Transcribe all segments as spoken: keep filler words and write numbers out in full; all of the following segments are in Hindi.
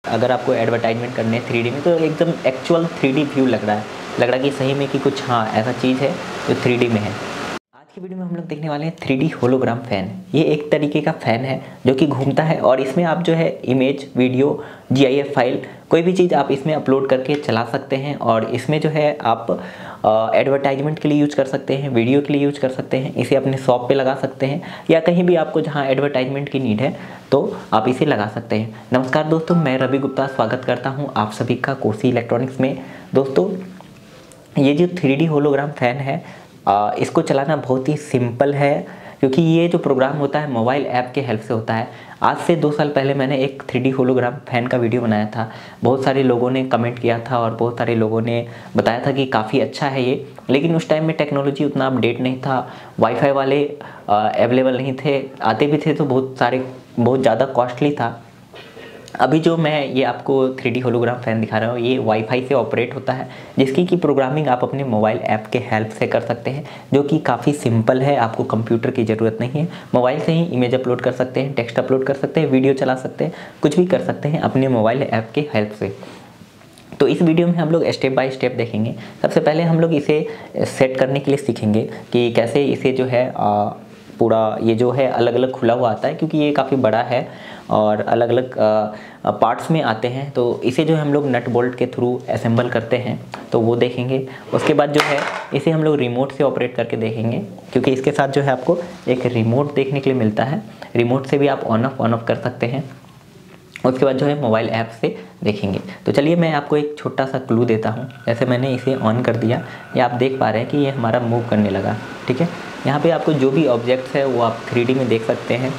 अगर आपको एडवर्टाइजमेंट करने हैं थ्री डी में तो एकदम एक्चुअल थ्री डी व्यू लग रहा है लग रहा है कि सही में कि कुछ हाँ ऐसा चीज़ है जो थ्री डी में है। आज की वीडियो में हम लोग देखने वाले हैं थ्री डी होलोग्राम फ़ैन। ये एक तरीके का फ़ैन है जो कि घूमता है और इसमें आप जो है image, video, G I F file कोई भी चीज़ आप इसमें अपलोड करके चला सकते हैं और इसमें जो है आप एडवर्टाइजमेंट के लिए यूज़ कर सकते हैं, वीडियो के लिए यूज़ कर सकते हैं, इसे अपने शॉप पे लगा सकते हैं या कहीं भी आपको जहाँ एडवर्टाइजमेंट की नीड है तो आप इसे लगा सकते हैं। नमस्कार दोस्तों, मैं रवि गुप्ता स्वागत करता हूँ आप सभी का कोसी इलेक्ट्रॉनिक्स में। दोस्तों, ये जो थ्री डी होलोग्राम फ़ैन है आ, इसको चलाना बहुत ही सिंपल है क्योंकि ये जो प्रोग्राम होता है मोबाइल ऐप के हेल्प से होता है। आज से दो साल पहले मैंने एक थ्री डी होलोग्राम फ़ैन का वीडियो बनाया था। बहुत सारे लोगों ने कमेंट किया था और बहुत सारे लोगों ने बताया था कि काफ़ी अच्छा है ये, लेकिन उस टाइम में टेक्नोलॉजी उतना अपडेट नहीं था, वाईफाई वाले अवेलेबल नहीं थे, आते भी थे तो बहुत सारे बहुत ज़्यादा कॉस्टली था। अभी जो मैं ये आपको थ्री डी होलोग्राम फ़ैन दिखा रहा हूँ ये वाईफाई से ऑपरेट होता है, जिसकी की प्रोग्रामिंग आप अपने मोबाइल ऐप के हेल्प से कर सकते हैं, जो कि काफ़ी सिंपल है। आपको कंप्यूटर की ज़रूरत नहीं है, मोबाइल से ही इमेज अपलोड कर सकते हैं, टेक्स्ट अपलोड कर सकते हैं, वीडियो चला सकते हैं, कुछ भी कर सकते हैं अपने मोबाइल ऐप के हेल्प से। तो इस वीडियो में हम लोग स्टेप बाय स्टेप देखेंगे। सबसे पहले हम लोग इसे सेट करने के लिए सीखेंगे कि कैसे इसे जो है आ, पूरा ये जो है अलग अलग खुला हुआ आता है, क्योंकि ये काफ़ी बड़ा है और अलग अलग पार्ट्स में आते हैं। तो इसे जो है हम लोग नट बोल्ट के थ्रू असेंबल करते हैं तो वो देखेंगे। उसके बाद जो है इसे हम लोग रिमोट से ऑपरेट करके देखेंगे, क्योंकि इसके साथ जो है आपको एक रिमोट देखने के लिए मिलता है। रिमोट से भी आप ऑन ऑफ ऑन ऑफ कर सकते हैं। उसके बाद जो है मोबाइल ऐप से देखेंगे। तो चलिए मैं आपको एक छोटा सा क्लू देता हूँ। जैसे मैंने इसे ऑन कर दिया, ये आप देख पा रहे हैं कि ये हमारा मूव करने लगा। ठीक है, यहाँ पे आपको जो भी ऑब्जेक्ट्स है वो आप थ्री डी में देख सकते हैं।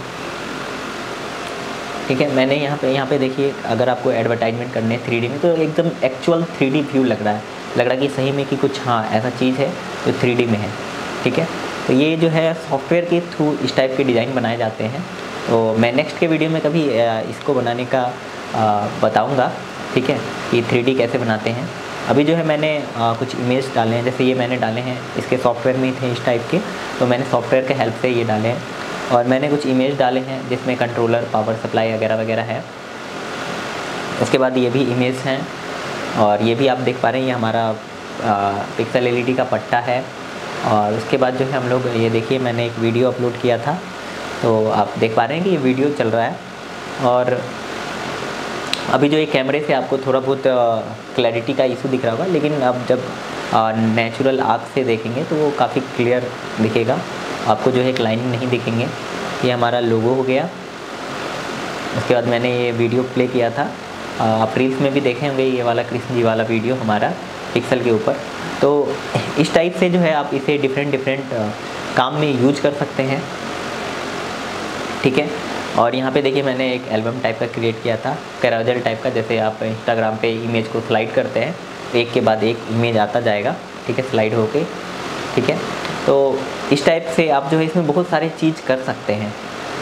ठीक है, मैंने यहाँ पे यहाँ पे देखिए, अगर आपको एडवर्टाइजमेंट करने हैं थ्री डी में तो एकदम एक्चुअल थ्री डी व्यू लग रहा है लग रहा है कि सही में कि कुछ हाँ ऐसा चीज़ है जो थ्री डी में है। ठीक है, तो ये जो है सॉफ्टवेयर के थ्रू इस टाइप के डिज़ाइन बनाए जाते हैं। तो मैं नेक्स्ट के वीडियो में कभी इसको बनाने का बताऊँगा, ठीक है, कि थ्री डी कैसे बनाते हैं। अभी जो है मैंने आ, कुछ इमेज डाले हैं, जैसे ये मैंने डाले हैं, इसके सॉफ्टवेयर में ही थे इस टाइप के, तो मैंने सॉफ्टवेयर के हेल्प से ये डाले हैं। और मैंने कुछ इमेज डाले हैं जिसमें कंट्रोलर, पावर सप्लाई वगैरह वगैरह है। उसके बाद ये भी इमेज हैं और ये भी आप देख पा रहे हैं, ये हमारा पिक्सल एल ई डी का पट्टा है। और उसके बाद जो है हम लोग ये देखिए, मैंने एक वीडियो अपलोड किया था तो आप देख पा रहे हैं कि ये वीडियो चल रहा है। और अभी जो ये कैमरे से आपको थोड़ा बहुत क्लैरिटी का इशू दिख रहा होगा, लेकिन अब जब नेचुरल आँख से देखेंगे तो वो काफ़ी क्लियर दिखेगा। आपको जो है एक लाइनिंग नहीं दिखेंगे। ये हमारा लोगो हो गया। उसके बाद मैंने ये वीडियो प्ले किया था, आप रील्स में भी देखे होंगे, ये वाला कृष्ण जी वाला वीडियो हमारा पिक्सल के ऊपर। तो इस टाइप से जो है आप इसे डिफरेंट डिफरेंट काम में यूज कर सकते हैं। ठीक है, और यहाँ पे देखिए मैंने एक एल्बम टाइप का क्रिएट किया था, कैरोसेल टाइप का। जैसे आप इंस्टाग्राम पे इमेज को स्लाइड करते हैं, एक के बाद एक इमेज आता जाएगा, ठीक है, स्लाइड होके। ठीक है, तो इस टाइप से आप जो है इसमें बहुत सारे चीज़ कर सकते हैं।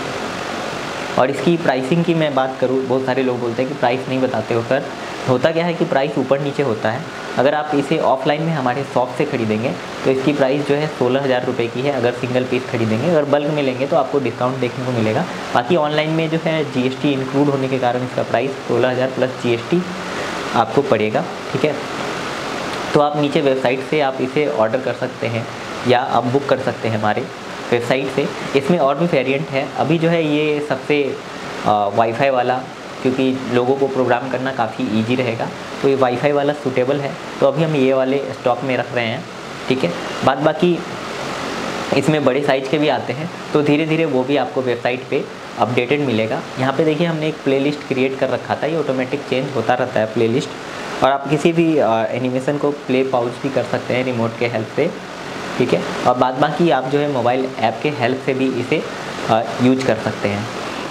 और इसकी प्राइसिंग की मैं बात करूँ, बहुत सारे लोग बोलते हैं कि प्राइस नहीं बताते हो सर। होता क्या है कि प्राइस ऊपर नीचे होता है। अगर आप इसे ऑफलाइन में हमारे शॉप से ख़रीदेंगे तो इसकी प्राइस जो है सोलह हज़ार रुपये की है, अगर सिंगल पीस खरीदेंगे। अगर बल्क में लेंगे तो आपको डिस्काउंट देखने को मिलेगा। बाकी ऑनलाइन में जो है जी एस टी इंक्लूड होने के कारण इसका प्राइस सोलह हज़ार प्लस जी एस टी आपको पड़ेगा। ठीक है, तो आप नीचे वेबसाइट से आप इसे ऑर्डर कर सकते हैं या आप बुक कर सकते हैं हमारे वेबसाइट से। इसमें और भी वेरिएंट है। अभी जो है ये सबसे वाईफाई वाला, क्योंकि लोगों को प्रोग्राम करना काफ़ी इजी रहेगा, तो ये वाईफाई वाला सूटेबल है, तो अभी हम ये वाले स्टॉक में रख रहे हैं। ठीक है, बाद बाकी इसमें बड़े साइज़ के भी आते हैं, तो धीरे धीरे वो भी आपको वेबसाइट पे अपडेटेड मिलेगा। यहाँ पे देखिए हमने एक प्लेलिस्ट क्रिएट कर रखा था, ये ऑटोमेटिक चेंज होता रहता है प्लेलिस्ट, और आप किसी भी एनिमेशन को प्ले पाउज भी कर सकते हैं रिमोट के हेल्प से। ठीक है, और बाद बाकी आप जो है मोबाइल ऐप के हेल्प से भी इसे यूज कर सकते हैं।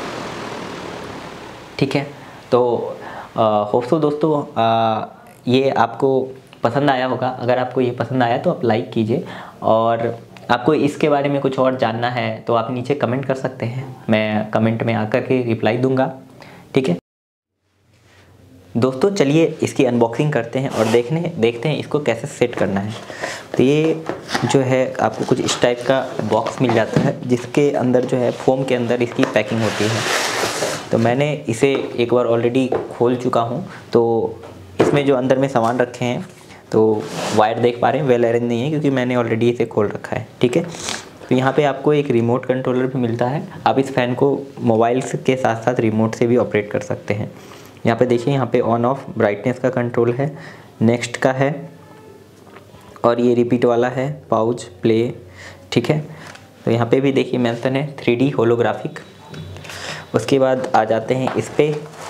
ठीक है, तो होप सो दोस्तों आ, ये आपको पसंद आया होगा। अगर आपको ये पसंद आया तो आप लाइक कीजिए, और आपको इसके बारे में कुछ और जानना है तो आप नीचे कमेंट कर सकते हैं, मैं कमेंट में आकर के रिप्लाई दूंगा। ठीक है दोस्तों, चलिए इसकी अनबॉक्सिंग करते हैं और देखने देखते हैं इसको कैसे सेट करना है। तो ये जो है आपको कुछ इस टाइप का बॉक्स मिल जाता है, जिसके अंदर जो है फोम के अंदर इसकी पैकिंग होती है। तो मैंने इसे एक बार ऑलरेडी खोल चुका हूँ। तो इसमें जो अंदर में सामान रखे हैं तो वायर देख पा रहे हैं, वेल अरेंज नहीं है क्योंकि मैंने ऑलरेडी इसे खोल रखा है, ठीक है। तो यहाँ पे आपको एक रिमोट कंट्रोलर भी मिलता है। आप इस फ़ैन को मोबाइल के साथ साथ रिमोट से भी ऑपरेट कर सकते हैं। यहाँ पे देखिए, यहाँ पे ऑन ऑफ ब्राइटनेस का कंट्रोल है, नेक्स्ट का है, और ये रिपीट वाला है, पाउच, प्ले, ठीक है। तो यहाँ पे भी देखिए मेंशन है थ्री डी होलोग्राफिक। उसके बाद आ जाते हैं इस पे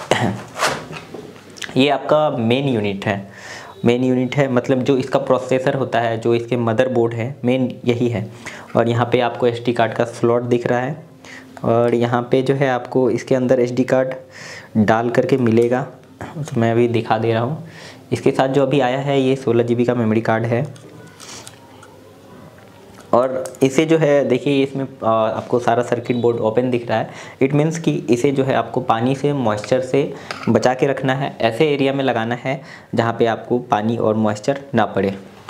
ये आपका मेन यूनिट है। मेन यूनिट है मतलब जो इसका प्रोसेसर होता है, जो इसके मदरबोर्ड है, मेन यही है। और यहाँ पे आपको एसडी कार्ड का स्लॉट दिख रहा है, और यहाँ पे जो है आपको इसके अंदर एसडी कार्ड डाल करके मिलेगा। तो मैं अभी दिखा दे रहा हूँ। इसके साथ जो अभी आया है ये सोलह जी बी का मेमोरी कार्ड है। और इसे जो है देखिए, इसमें आपको सारा सर्किट बोर्ड ओपन दिख रहा है। इट मीन्स कि इसे जो है आपको पानी से, मॉइस्चर से बचा के रखना है। ऐसे एरिया में लगाना है जहाँ पे आपको पानी और मॉइस्चर ना पड़े।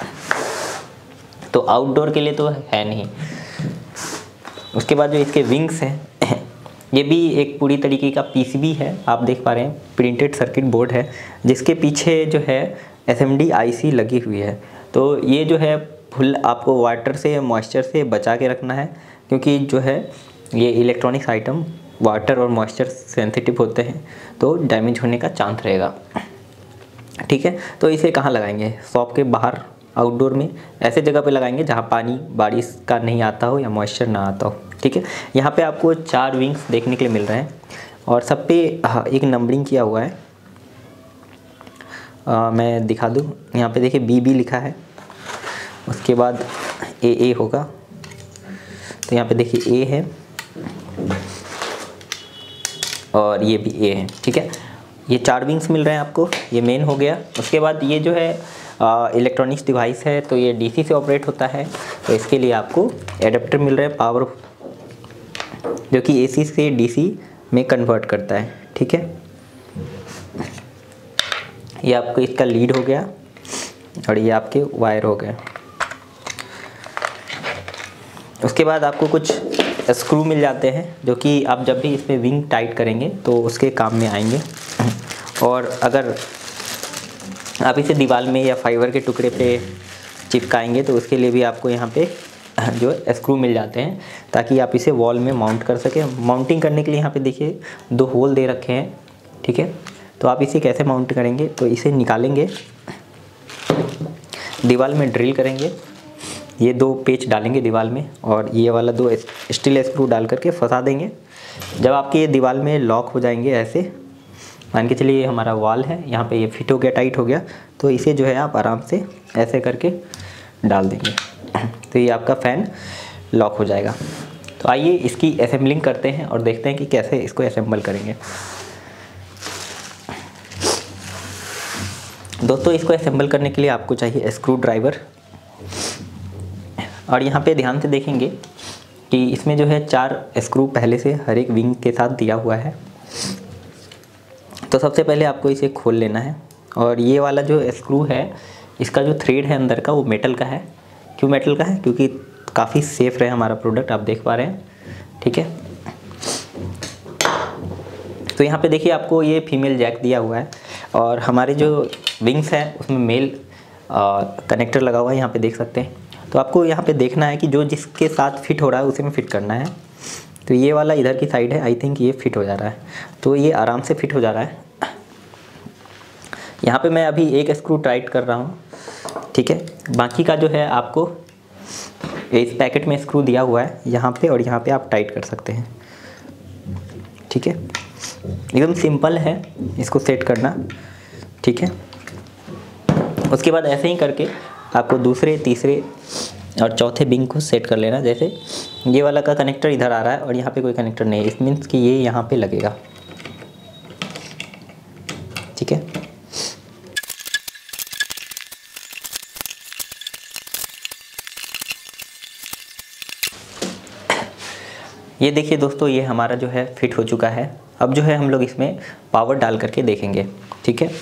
तो आउटडोर के लिए तो है नहीं। उसके बाद जो इसके विंग्स हैं ये भी एक पूरी तरीके का पीसीबी है। आप देख पा रहे हैं प्रिंटेड सर्किट बोर्ड है, जिसके पीछे जो है एसएमडी आईसी लगी हुई है। तो ये जो है फुल आपको वाटर से, मॉइस्चर से बचा के रखना है, क्योंकि जो है ये इलेक्ट्रॉनिक्स आइटम वाटर और मॉइस्चर सेंसिटिव होते हैं, तो डैमेज होने का चांस रहेगा, ठीक है। तो इसे कहाँ लगाएंगे? शॉप के बाहर, आउटडोर में, ऐसे जगह पे लगाएंगे जहाँ पानी बारिश का नहीं आता हो या मॉइस्चर ना आता हो, ठीक है। यहाँ पे आपको चार विंग्स देखने के लिए मिल रहे हैं, और सब पे एक नंबरिंग किया हुआ है। आ, मैं दिखा दूँ, यहाँ पे देखिए बी बी लिखा है, उसके बाद ए ए होगा। तो यहाँ पे देखिए ए है और ये भी ए है, ठीक है। ये चार विंग्स मिल रहे हैं आपको, ये मेन हो गया। उसके बाद ये जो है इलेक्ट्रॉनिक्स डिवाइस है, तो ये डीसी से ऑपरेट होता है, तो इसके लिए आपको एडाप्टर मिल रहा है पावर, जो कि एसी से डीसी में कन्वर्ट करता है, ठीक है। ये आपको इसका लीड हो गया, और ये आपके वायर हो गए। उसके बाद आपको कुछ स्क्रू मिल जाते हैं, जो कि आप जब भी इसमें विंग टाइट करेंगे तो उसके काम में आएंगे। और अगर आप इसे दीवार में या फाइबर के टुकड़े पे चिपकाएंगे तो उसके लिए भी आपको यहाँ पे जो स्क्रू मिल जाते हैं, ताकि आप इसे वॉल में माउंट कर सकें। माउंटिंग करने के लिए यहाँ पे देखिए दो होल दे रखे हैं, ठीक है। तो आप इसे कैसे माउंट करेंगे? तो इसे निकालेंगे, दीवार में ड्रिल करेंगे, ये दो पेच डालेंगे दीवार में, और ये वाला दो स्टील स्क्रू डाल करके फंसा देंगे। जब आपके ये दीवार में लॉक हो जाएंगे, ऐसे मान के चलिए ये हमारा वॉल है, यहाँ पे ये फिट हो गया, टाइट हो गया, तो इसे जो है आप आराम से ऐसे करके डाल देंगे, तो ये आपका फ़ैन लॉक हो जाएगा। तो आइए इसकी असेंबलिंग करते हैं और देखते हैं कि कैसे इसको असेंबल करेंगे। दोस्तों, इसको असेंबल करने के लिए आपको चाहिए स्क्रू ड्राइवर, और यहाँ पे ध्यान से देखेंगे कि इसमें जो है चार स्क्रू पहले से हर एक विंग के साथ दिया हुआ है। तो सबसे पहले आपको इसे खोल लेना है, और ये वाला जो स्क्रू है, इसका जो थ्रेड है अंदर का, वो मेटल का है। क्यों मेटल का है? क्योंकि काफ़ी सेफ रहे हमारा प्रोडक्ट, आप देख पा रहे हैं, ठीक है। तो यहाँ पे देखिए आपको ये फीमेल जैक दिया हुआ है, और हमारे जो विंग्स हैं उसमें मेल कनेक्टर लगा हुआ है, यहाँ पे देख सकते हैं। तो आपको यहाँ पे देखना है कि जो जिसके साथ फिट हो रहा है उसे में फिट करना है। तो ये वाला इधर की साइड है, आई थिंक ये फिट हो जा रहा है, तो ये आराम से फिट हो जा रहा है। यहाँ पे मैं अभी एक स्क्रू टाइट कर रहा हूँ, ठीक है। बाकी का जो है आपको इस पैकेट में स्क्रू दिया हुआ है, यहाँ पे और यहाँ पे आप टाइट कर सकते हैं, ठीक है। एकदम सिंपल है इसको सेट करना, ठीक है। उसके बाद ऐसे ही करके आपको दूसरे, तीसरे और चौथे विंग को सेट कर लेना। जैसे ये वाला का कनेक्टर इधर आ रहा है और यहाँ पे कोई कनेक्टर नहीं है, इस मीन्स कि ये यहाँ पे लगेगा, ठीक है। ये देखिए दोस्तों, ये हमारा जो है फिट हो चुका है। अब जो है हम लोग इसमें पावर डाल करके देखेंगे, ठीक है।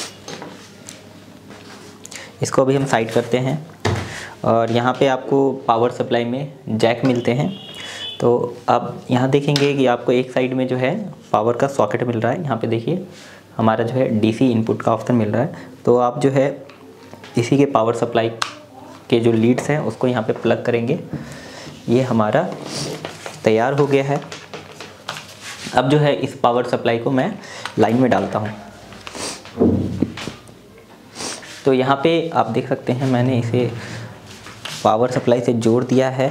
इसको अभी हम साइड करते हैं, और यहाँ पे आपको पावर सप्लाई में जैक मिलते हैं। तो आप यहाँ देखेंगे कि आपको एक साइड में जो है पावर का सॉकेट मिल रहा है। यहाँ पे देखिए हमारा जो है डीसी इनपुट का ऑप्शन मिल रहा है। तो आप जो है इसी के पावर सप्लाई के जो लीड्स हैं उसको यहाँ पे प्लग करेंगे। ये हमारा तैयार हो गया है। अब जो है इस पावर सप्लाई को मैं लाइन में डालता हूँ। तो यहाँ पे आप देख सकते हैं मैंने इसे पावर सप्लाई से जोड़ दिया है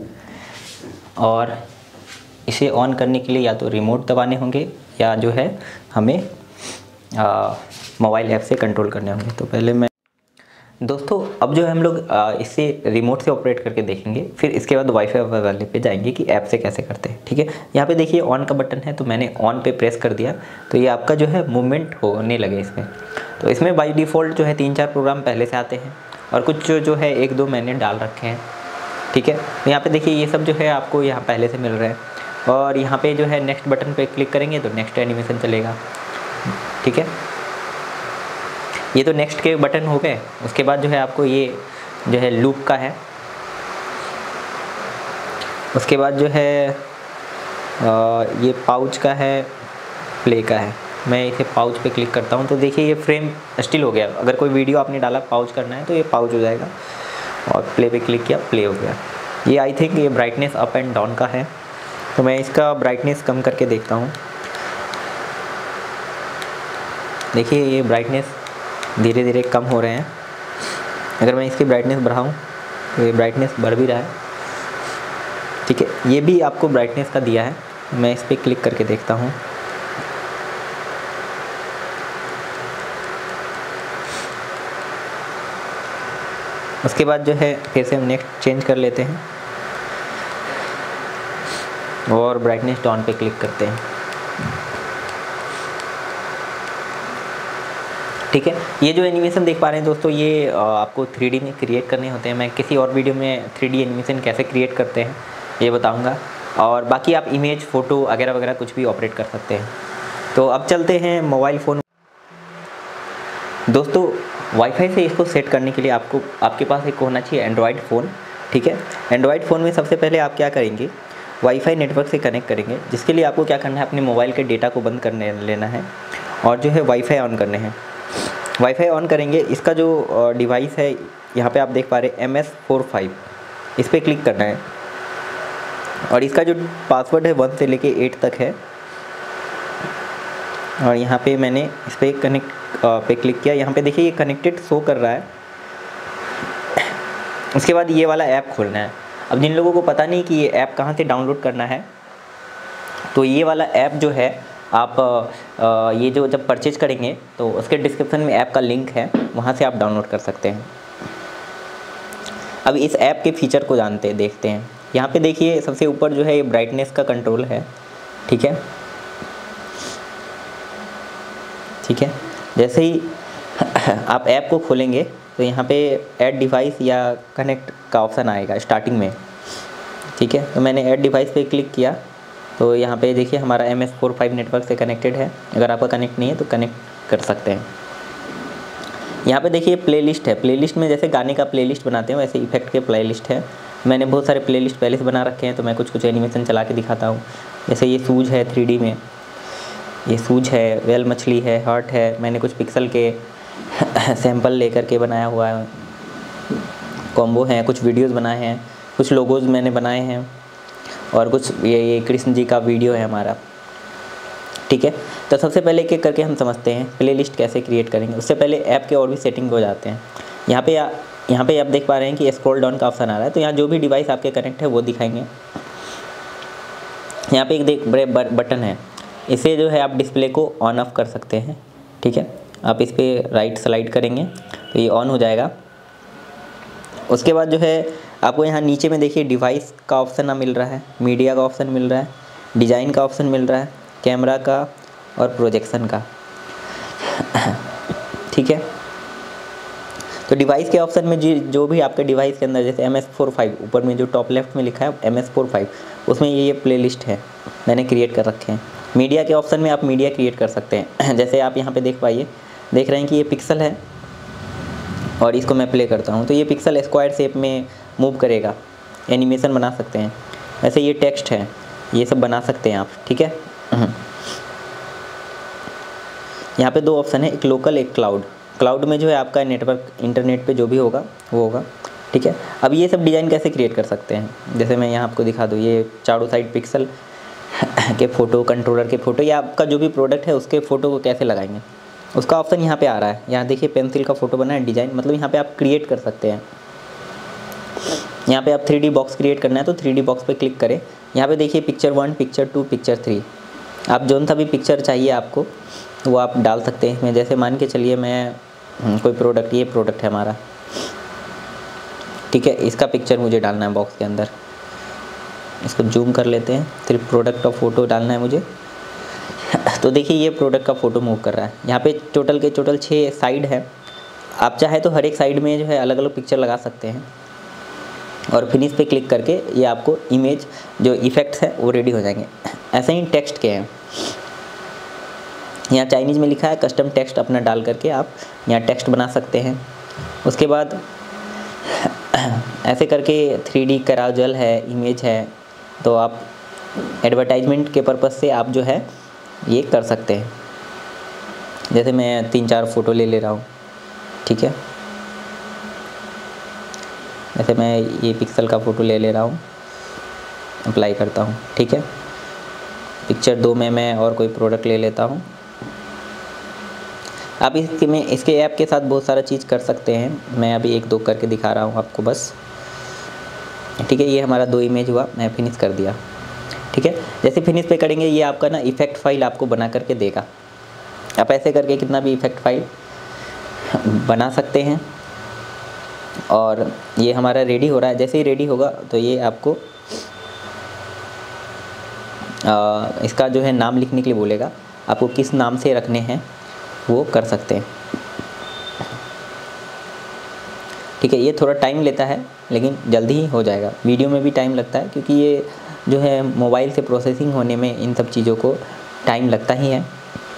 और इसे ऑन करने के लिए या तो रिमोट दबाने होंगे या जो है हमें मोबाइल ऐप से कंट्रोल करने होंगे। तो पहले मैं दोस्तों अब जो है हम लोग इसे रिमोट से ऑपरेट करके देखेंगे, फिर इसके बाद वाईफाई वाले पे जाएंगे कि ऐप से कैसे करते हैं। ठीक है, यहाँ पे देखिए ऑन का बटन है तो मैंने ऑन पे प्रेस कर दिया तो ये आपका जो है मूवमेंट होने लगे इसमें। तो इसमें बाय डिफ़ॉल्ट जो है तीन चार प्रोग्राम पहले से आते हैं और कुछ जो, जो है एक दो मैंने डाल रखे हैं। ठीक है, तो यहाँ पे देखिए ये सब जो है आपको यहाँ पहले से मिल रहा है और यहाँ पे जो है नेक्स्ट बटन पे क्लिक करेंगे तो नेक्स्ट एनिमेशन चलेगा। ठीक है, ये तो नेक्स्ट के बटन हो गए। उसके बाद जो है आपको ये जो है लूप का है, उसके बाद जो है आ, ये पाउच का है, प्ले का है। मैं इसे पाउच पे क्लिक करता हूँ तो देखिए ये फ्रेम स्टिल हो गया। अगर कोई वीडियो आपने डाला पाउच करना है तो ये पाउच हो जाएगा और प्ले पे क्लिक किया, प्ले हो गया। ये आई थिंक ये ब्राइटनेस अप एंड डाउन का है तो मैं इसका ब्राइटनेस कम करके देखता हूँ। देखिए ये ब्राइटनेस धीरे धीरे कम हो रहे हैं। अगर मैं इसकी ब्राइटनेस बढ़ाऊँ तो ये ब्राइटनेस बढ़ भी रहा है। ठीक है, ये भी आपको ब्राइटनेस का दिया है। मैं इस पर क्लिक करके देखता हूँ। उसके बाद जो है फिर से हम नेक्स्ट चेंज कर लेते हैं और ब्राइटनेस डाउन पे क्लिक करते हैं। ठीक है, ये जो एनिमेशन देख पा रहे हैं दोस्तों ये आपको थ्री डी में क्रिएट करने होते हैं। मैं किसी और वीडियो में थ्री डी एनिमेशन कैसे क्रिएट करते हैं ये बताऊंगा और बाकी आप इमेज, फ़ोटो वगैरह वगैरह कुछ भी ऑपरेट कर सकते हैं। तो अब चलते हैं मोबाइल फ़ोन। दोस्तों वाईफाई से इसको सेट करने के लिए आपको आपके पास एक होना चाहिए एंड्रॉयड फ़ोन। ठीक है, एंड्रॉयड फ़ोन में सबसे पहले आप क्या करेंगे, वाईफाई नेटवर्क से कनेक्ट करेंगे। जिसके लिए आपको क्या करना है, अपने मोबाइल के डेटा को बंद करने लेना है और जो है वाईफाई ऑन करने हैं। वाईफाई ऑन करेंगे, इसका जो डिवाइस है यहाँ पे आप देख पा रहे हैं एम एस फोर फाइव, इस पर क्लिक करना है और इसका जो पासवर्ड है वन से लेके एट तक है और यहाँ पे मैंने इस पर कनेक्ट पे क्लिक किया। यहाँ पे देखिए ये कनेक्टेड शो कर रहा है। उसके बाद ये वाला ऐप खोलना है। अब जिन लोगों को पता नहीं कि ये ऐप कहाँ से डाउनलोड करना है तो ये वाला ऐप जो है आप ये जो जब परचेज करेंगे तो उसके डिस्क्रिप्शन में ऐप का लिंक है, वहाँ से आप डाउनलोड कर सकते हैं। अब इस ऐप के फीचर को जानते हैं, देखते हैं। यहाँ पे देखिए सबसे ऊपर जो है ये ब्राइटनेस का कंट्रोल है। ठीक है, ठीक है, जैसे ही आप ऐप को खोलेंगे तो यहाँ पे ऐड डिवाइस या कनेक्ट का ऑप्शन आएगा स्टार्टिंग में। ठीक है, तो मैंने ऐड डिवाइस पे क्लिक किया तो यहाँ पे देखिए हमारा M S four five network से कनेक्टेड है। अगर आपका कनेक्ट नहीं है तो कनेक्ट कर सकते हैं। यहाँ पे देखिए प्लेलिस्ट है। प्लेलिस्ट में जैसे गाने का प्लेलिस्ट बनाते हैं वैसे इफेक्ट के प्लेलिस्ट है। मैंने बहुत सारे प्लेलिस्ट पहले से बना रखे हैं तो मैं कुछ कुछ एनिमेशन चला के दिखाता हूँ। जैसे ये सूज है थ्री डी में, ये सूज है, वेल मछली है, हार्ट है। मैंने कुछ पिक्सल के सैंपल लेकर के बनाया हुआ है, कॉम्बो हैं, कुछ वीडियोस बनाए हैं, कुछ लोगोज मैंने बनाए हैं और कुछ ये ये कृष्ण जी का वीडियो है हमारा। ठीक है, तो सबसे पहले एक एक करके हम समझते हैं प्लेलिस्ट कैसे क्रिएट करेंगे। उससे पहले ऐप के और भी सेटिंग हो जाते हैं। यहाँ पे या यहाँ पे आप देख पा रहे हैं कि स्क्रॉल डाउन का ऑप्शन आ रहा है। तो यहाँ जो भी डिवाइस आपके कनेक्ट है वो दिखाएंगे। यहाँ पे एक देख बड़े बटन है, इसे जो है आप डिस्प्ले को ऑन ऑफ कर सकते हैं। ठीक है, आप इस पर राइट स्लाइड करेंगे तो ये ऑन हो जाएगा। उसके बाद जो है आपको यहाँ नीचे में देखिए डिवाइस का ऑप्शन मिल रहा है, मीडिया का ऑप्शन मिल रहा है, डिज़ाइन का ऑप्शन मिल रहा है, कैमरा का और प्रोजेक्शन का। ठीक है, तो डिवाइस के ऑप्शन में जी जो भी आपके डिवाइस के अंदर जैसे एम एस फोर फाइव ऊपर में जो टॉप लेफ्ट में लिखा है एम एस फोर फाइव, उसमें ये ये प्लेलिस्ट है मैंने क्रिएट कर रखे हैं। मीडिया के ऑप्शन में आप मीडिया क्रिएट कर सकते हैं। जैसे आप यहाँ पे देख पाइए, देख रहे हैं कि ये पिक्सल है और इसको मैं प्ले करता हूँ तो ये पिक्सल स्क्वायर शेप में मूव करेगा, एनिमेशन बना सकते हैं। ऐसे ये टेक्स्ट है, ये सब बना सकते हैं आप, ठीक है। यहाँ पे दो ऑप्शन है, एक लोकल एक क्लाउड। क्लाउड में जो है आपका नेटवर्क इंटरनेट पे जो भी होगा वो होगा, ठीक है। अब ये सब डिज़ाइन कैसे क्रिएट कर सकते हैं, जैसे मैं यहाँ आपको दिखा दूँ, ये चारों साइड पिक्सल के फ़ोटो, कंट्रोलर के फ़ोटो या आपका जो भी प्रोडक्ट है उसके फ़ोटो को कैसे लगाएंगे, उसका ऑप्शन यहाँ पे आ रहा है। यहाँ देखिए पेंसिल का फ़ोटो बना है, डिज़ाइन, मतलब यहाँ पे आप क्रिएट कर सकते हैं। यहाँ पे आप थ्री डी बॉक्स क्रिएट करना है तो थ्री डी बॉक्स पे क्लिक करें। यहाँ पे देखिए picture one, picture two, picture three, आप जो सा भी पिक्चर चाहिए आपको वो आप डाल सकते हैं। मैं जैसे मान के चलिए मैं कोई प्रोडक्ट, ये प्रोडक्ट है हमारा, ठीक है, इसका पिक्चर मुझे डालना है बॉक्स के अंदर। इसको जूम कर लेते हैं, फिर प्रोडक्ट का फ़ोटो डालना है मुझे। तो देखिए ये प्रोडक्ट का फ़ोटो मूव कर रहा है। यहाँ पे टोटल के टोटल छः साइड है, आप चाहे तो हर एक साइड में जो है अलग अलग पिक्चर लगा सकते हैं और फिनिश पे क्लिक करके ये आपको इमेज जो इफ़ेक्ट्स है वो रेडी हो जाएंगे। ऐसे ही टेक्स्ट के हैं, यहाँ चाइनीज़ में लिखा है कस्टम टेक्स्ट, अपना डाल करके आप यहाँ टेक्स्ट बना सकते हैं। उसके बाद ऐसे करके थ्री डी कैराजल है, इमेज है, तो आप एडवर्टाइजमेंट के पर्पज़ से आप जो है ये कर सकते हैं। जैसे मैं तीन चार फ़ोटो ले ले रहा हूँ, ठीक है, जैसे मैं ये पिक्सल का फ़ोटो ले ले रहा हूँ, अप्लाई करता हूँ, ठीक है। पिक्चर दो में मैं और कोई प्रोडक्ट ले लेता हूँ। आप इसके में इसके ऐप के साथ बहुत सारा चीज़ कर सकते हैं, मैं अभी एक दो करके दिखा रहा हूँ आपको बस, ठीक है। ये हमारा दो इमेज हुआ, मैं फिनिश कर दिया, ठीक है। जैसे फिनिश पे करेंगे ये आपका ना इफ़ेक्ट फाइल आपको बना करके देगा। आप ऐसे करके कितना भी इफ़ेक्ट फाइल बना सकते हैं और ये हमारा रेडी हो रहा है। जैसे ही रेडी होगा तो ये आपको आ, इसका जो है नाम लिखने के लिए बोलेगा, आपको किस नाम से रखने हैं वो कर सकते हैं, ठीक है। ये थोड़ा टाइम लेता है लेकिन जल्दी ही हो जाएगा। वीडियो में भी टाइम लगता है क्योंकि ये जो है मोबाइल से प्रोसेसिंग होने में इन सब चीज़ों को टाइम लगता ही है,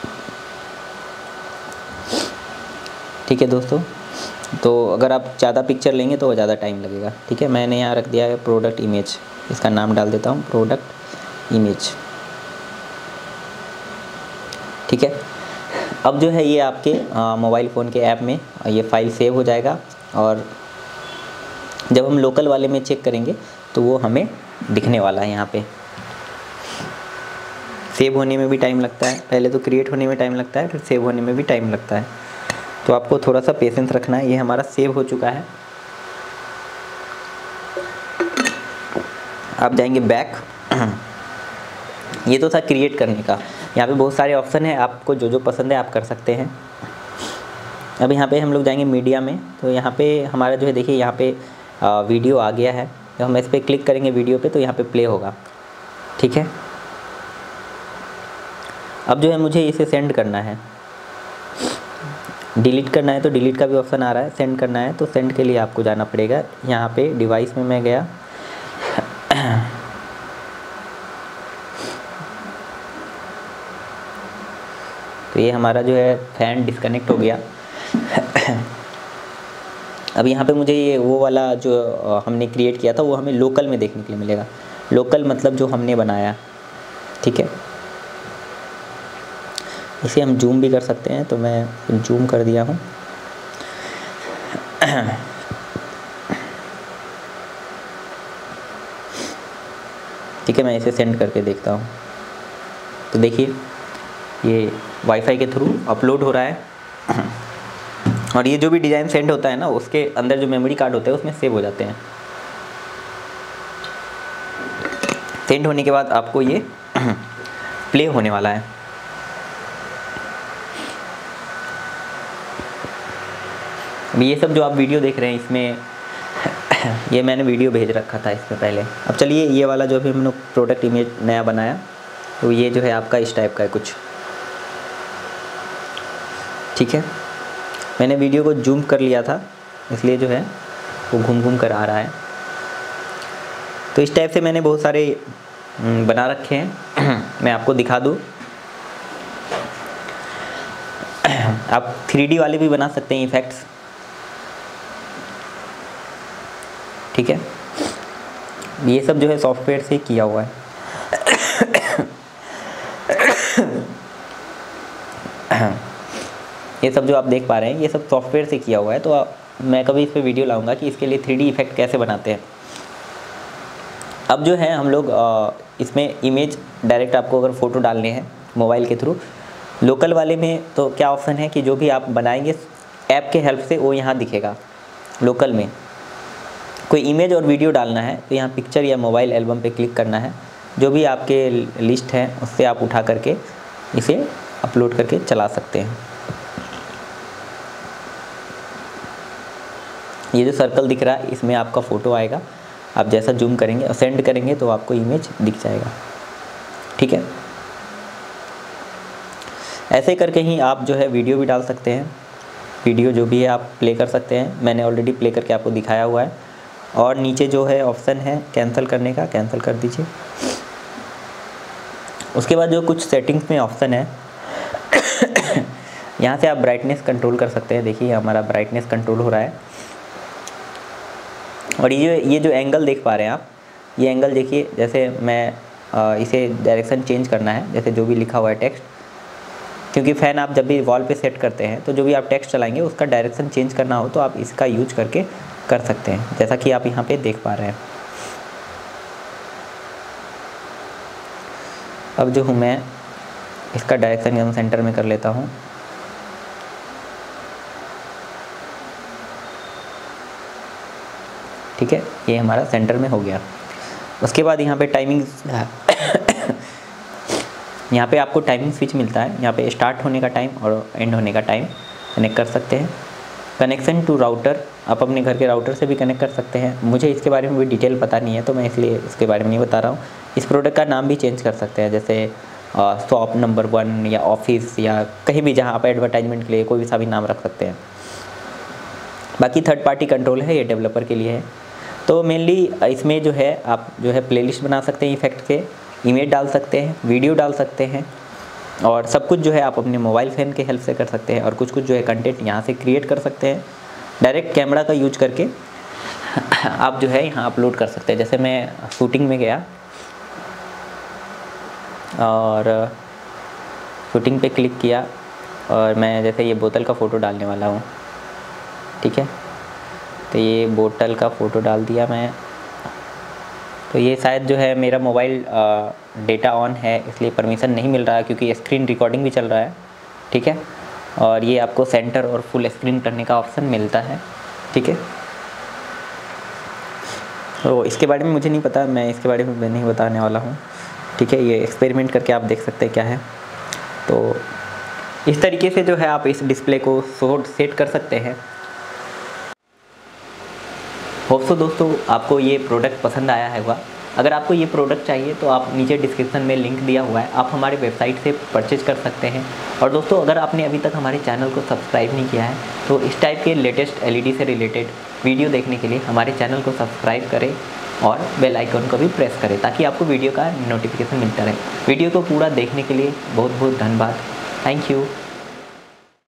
ठीक है दोस्तों। तो अगर आप ज़्यादा पिक्चर लेंगे तो वो ज़्यादा टाइम लगेगा, ठीक है। मैंने यहाँ रख दिया है प्रोडक्ट इमेज, इसका नाम डाल देता हूँ प्रोडक्ट इमेज, ठीक है। अब जो है ये आपके मोबाइल फ़ोन के ऐप में ये फ़ाइल सेव हो जाएगा और जब हम लोकल वाले में चेक करेंगे तो वो हमें दिखने वाला है। यहाँ पे सेव होने में भी टाइम लगता है, पहले तो क्रिएट होने में टाइम लगता है, फिर सेव होने में भी टाइम लगता है, तो आपको थोड़ा सा पेशेंस रखना है। ये हमारा सेव हो चुका है। आप जाएंगे बैक, ये तो था क्रिएट करने का। यहाँ पे बहुत सारे ऑप्शन है, आपको जो जो पसंद है आप कर सकते हैं। अब यहाँ पे हम लोग जाएंगे मीडिया में, तो यहाँ पे हमारा जो है देखिए यहाँ पे आ, वीडियो आ गया है। जब हम इस पर क्लिक करेंगे वीडियो पे तो यहाँ पे प्ले होगा, ठीक है। अब जो है मुझे इसे सेंड करना है, डिलीट करना है तो डिलीट का भी ऑप्शन आ रहा है, सेंड करना है तो सेंड के लिए आपको जाना पड़ेगा। यहाँ पे डिवाइस में मैं गया, तो ये हमारा जो है फ़ैन डिस्कनेक्ट हो गया। अब यहाँ पे मुझे ये वो वाला जो हमने क्रिएट किया था वो हमें लोकल में देखने के लिए मिलेगा। लोकल मतलब जो हमने बनाया, ठीक है। इसे हम जूम भी कर सकते हैं, तो मैं जूम कर दिया हूँ। ठीक है, मैं इसे सेंड करके देखता हूँ। तो देखिए ये वाईफाई के थ्रू अपलोड हो रहा है और ये जो भी डिज़ाइन सेंड होता है ना उसके अंदर जो मेमोरी कार्ड होते हैं उसमें सेव हो जाते हैं। सेंड होने के बाद आपको ये प्ले होने वाला है। ये सब जो आप वीडियो देख रहे हैं इसमें ये मैंने वीडियो भेज रखा था इसमें पहले। अब चलिए ये वाला जो अभी हमने प्रोडक्ट इमेज नया बनाया तो ये जो है आपका इस टाइप का है कुछ, ठीक है। मैंने वीडियो को जूम कर लिया था इसलिए जो है वो घूम घूम कर आ रहा है। तो इस टाइप से मैंने बहुत सारे बना रखे हैं, मैं आपको दिखा दूँ। आप थ्री डी वाले भी बना सकते हैं इफ़ेक्ट्स, ठीक है। ये सब जो है सॉफ्टवेयर से किया हुआ है। ये सब जो आप देख पा रहे हैं ये सब सॉफ्टवेयर से किया हुआ है। तो मैं कभी इस पर वीडियो लाऊंगा कि इसके लिए थ्री डी इफेक्ट कैसे बनाते हैं। अब जो है हम लोग इसमें इमेज डायरेक्ट आपको अगर फ़ोटो डालने हैं मोबाइल के थ्रू, लोकल वाले में तो क्या ऑप्शन है कि जो भी आप बनाएंगे ऐप के हेल्प से वो यहाँ दिखेगा। लोकल में कोई इमेज और वीडियो डालना है तो यहाँ पिक्चर या मोबाइल एल्बम पे क्लिक करना है, जो भी आपके लिस्ट है उससे आप उठा करके इसे अपलोड करके चला सकते हैं। ये जो सर्कल दिख रहा है इसमें आपका फ़ोटो आएगा, आप जैसा जूम करेंगे और सेंड करेंगे तो आपको इमेज दिख जाएगा। ठीक है, ऐसे करके ही आप जो है वीडियो भी डाल सकते हैं। वीडियो जो भी है आप प्ले कर सकते हैं, मैंने ऑलरेडी प्ले करके आपको दिखाया हुआ है। और नीचे जो है ऑप्शन है कैंसिल करने का, कैंसिल कर दीजिए। उसके बाद जो कुछ सेटिंग्स में ऑप्शन है यहाँ से आप ब्राइटनेस कंट्रोल कर सकते हैं। देखिए हमारा ब्राइटनेस कंट्रोल हो रहा है। और ये ये जो एंगल देख पा रहे हैं आप, ये एंगल देखिए, जैसे मैं आ, इसे डायरेक्शन चेंज करना है, जैसे जो भी लिखा हुआ है टेक्स्ट, क्योंकि फ़ैन आप जब भी वॉल पे सेट करते हैं तो जो भी आप टेक्स्ट चलाएंगे उसका डायरेक्शन चेंज करना हो तो आप इसका यूज करके कर सकते हैं, जैसा कि आप यहाँ पे देख पा रहे हैं। अब जो हूँ मैं इसका डायरेक्शन यहाँ सेंटर में कर लेता हूँ। ठीक है, ये हमारा सेंटर में हो गया। उसके बाद यहाँ पे टाइमिंग यहाँ पे आपको टाइमिंग स्विच मिलता है। यहाँ पे स्टार्ट होने का टाइम और एंड होने का टाइम कनेक्ट कर सकते हैं। कनेक्शन टू राउटर, आप अपने घर के राउटर से भी कनेक्ट कर सकते हैं। मुझे इसके बारे में भी डिटेल पता नहीं है तो मैं इसलिए इसके बारे में नहीं बता रहा हूँ। इस प्रोडक्ट का नाम भी चेंज कर सकते हैं, जैसे शॉप नंबर वन या ऑफिस या कहीं भी जहाँ आप एडवर्टाइजमेंट के लिए कोई भी सा भी नाम रख सकते हैं। बाकी थर्ड पार्टी कंट्रोल है, ये डेवलपर के लिए है। तो मेनली इसमें जो है आप जो है प्लेलिस्ट बना सकते हैं इफेक्ट के, इमेज डाल सकते हैं, वीडियो डाल सकते हैं, और सब कुछ जो है आप अपने मोबाइल फ़ोन के हेल्प से कर सकते हैं। और कुछ कुछ जो है कंटेंट यहाँ से क्रिएट कर सकते हैं। डायरेक्ट कैमरा का यूज करके आप जो है यहाँ अपलोड कर सकते हैं। जैसे मैं शूटिंग में गया और शूटिंग पे क्लिक किया और मैं जैसे ये बोतल का फ़ोटो डालने वाला हूँ। ठीक है, तो ये बोतल का फ़ोटो डाल दिया मैं। तो ये शायद जो है मेरा मोबाइल डेटा ऑन है इसलिए परमिशन नहीं मिल रहा है, क्योंकि स्क्रीन रिकॉर्डिंग भी चल रहा है। ठीक है, और ये आपको सेंटर और फुल स्क्रीन करने का ऑप्शन मिलता है। ठीक है, तो इसके बारे में मुझे नहीं पता, मैं इसके बारे में नहीं बताने वाला हूँ। ठीक है, ये एक्सपेरिमेंट करके आप देख सकते हैं क्या है। तो इस तरीके से जो है आप इस डिस्प्ले को शॉर्ट सेट कर सकते हैं। होप सो दोस्तों आपको ये प्रोडक्ट पसंद आया होगा। अगर आपको ये प्रोडक्ट चाहिए तो आप नीचे डिस्क्रिप्शन में लिंक दिया हुआ है, आप हमारे वेबसाइट से परचेज कर सकते हैं। और दोस्तों अगर आपने अभी तक हमारे चैनल को सब्सक्राइब नहीं किया है तो इस टाइप के लेटेस्ट एलईडी से रिलेटेड वीडियो देखने के लिए हमारे चैनल को सब्सक्राइब करें और बेल आइकन को भी प्रेस करें, ताकि आपको वीडियो का नोटिफिकेशन मिलता रहे। वीडियो को पूरा देखने के लिए बहुत बहुत धन्यवाद। Thank you.